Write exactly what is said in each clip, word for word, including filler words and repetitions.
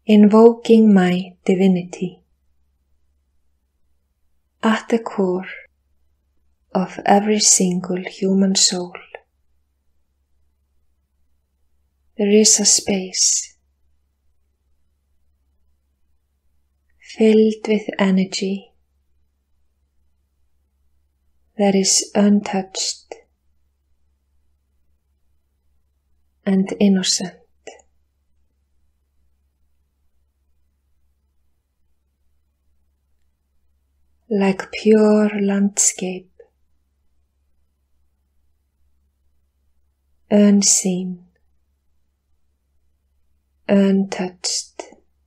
invoking my divinity. At the core of every single human soul, there is a space filled with energy that is untouched and innocent. Like pure landscape, unseen, untouched,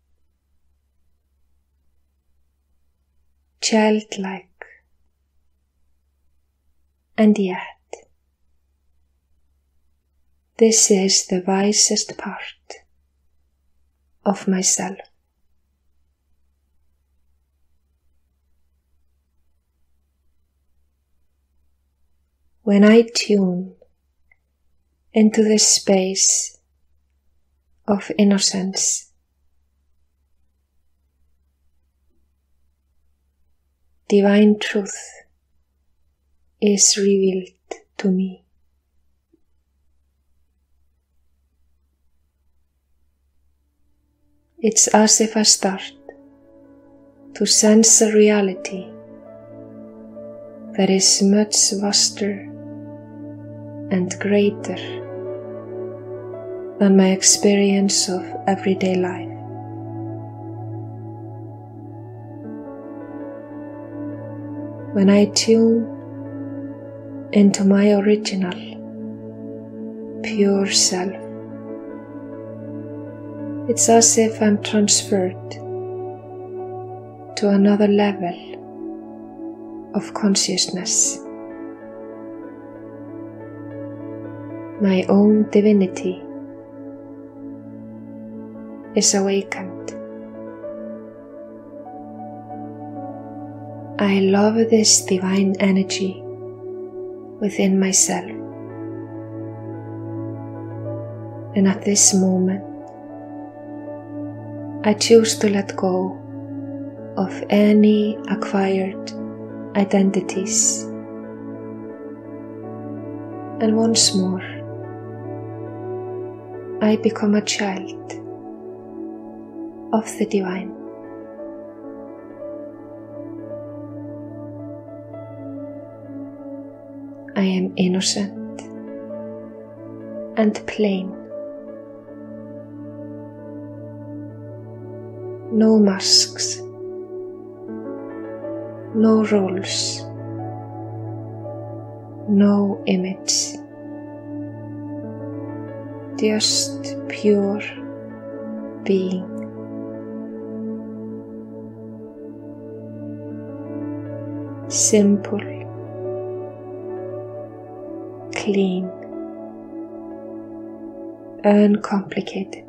childlike, and yet this is the wisest part of myself. When I tune into this space of innocence, divine truth is revealed to me. It's as if I start to sense a reality that is much vaster and greater than my experience of everyday life. When I tune into my original, pure self, it's as if I'm transferred to another level of consciousness. My own divinity is awakened. I love this divine energy within myself, and at this moment I choose to let go of any acquired identities, and once more I become a child of the divine. I am innocent and plain. No masks, no roles, no image. Just pure being. Simple, clean, uncomplicated.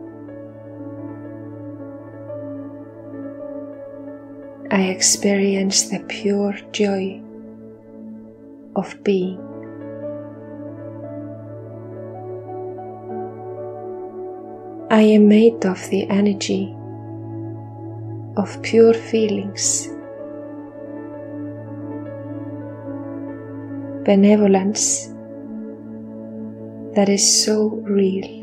I experience the pure joy of being. I am made of the energy of pure feelings, benevolence that is so real.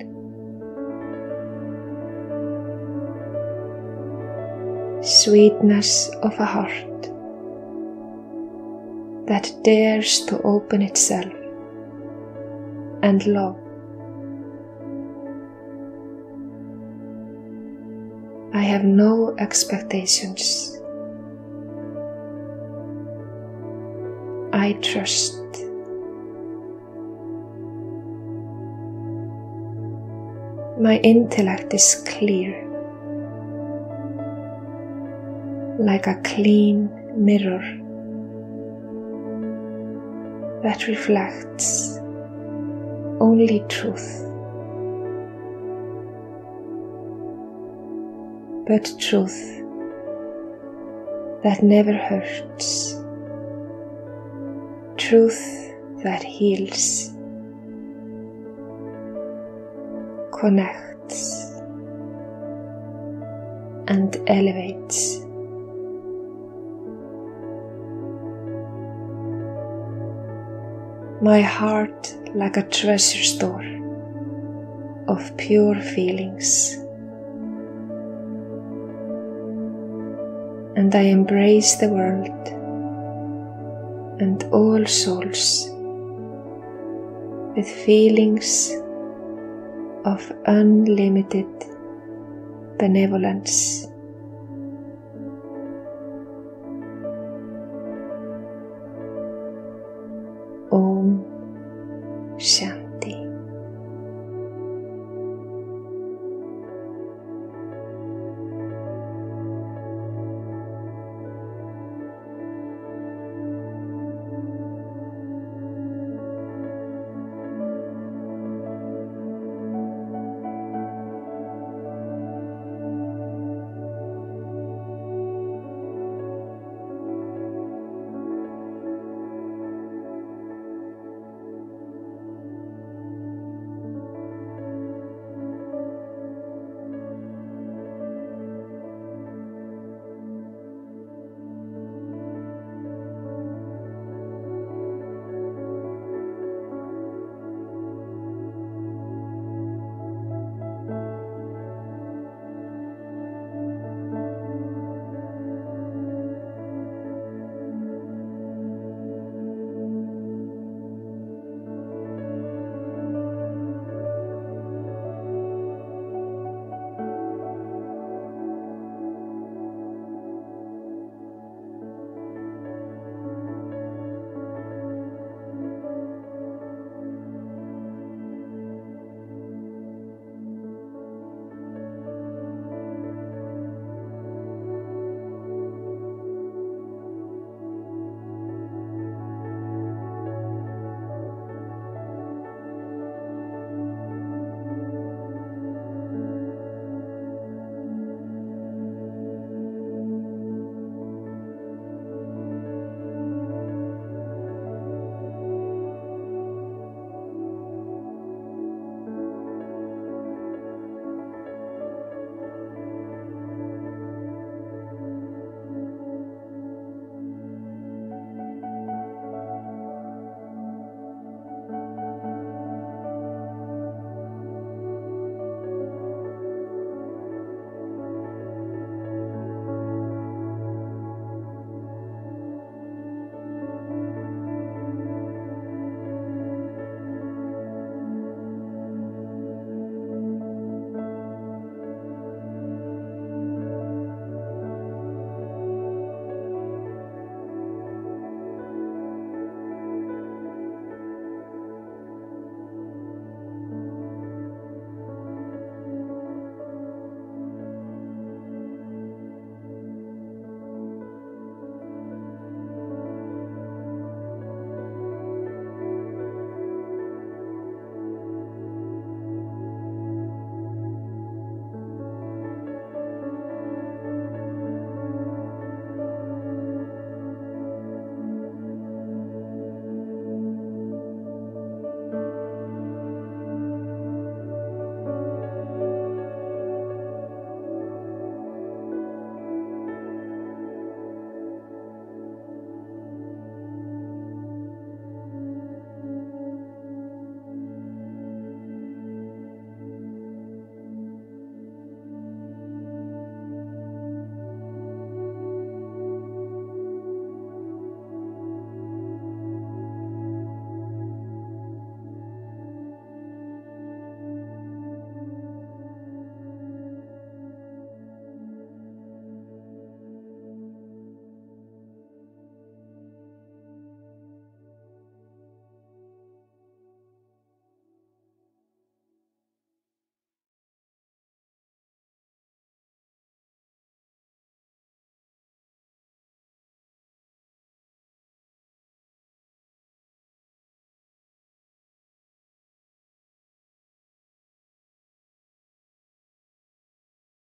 Sweetness of a heart that dares to open itself and love. I have no expectations. I trust. My intellect is clear, like a clean mirror that reflects only truth. But truth that never hurts, truth that heals, connects, and elevates. My heart like a treasure store of pure feelings, and I embrace the world and all souls with feelings of unlimited benevolence. Om Shanti.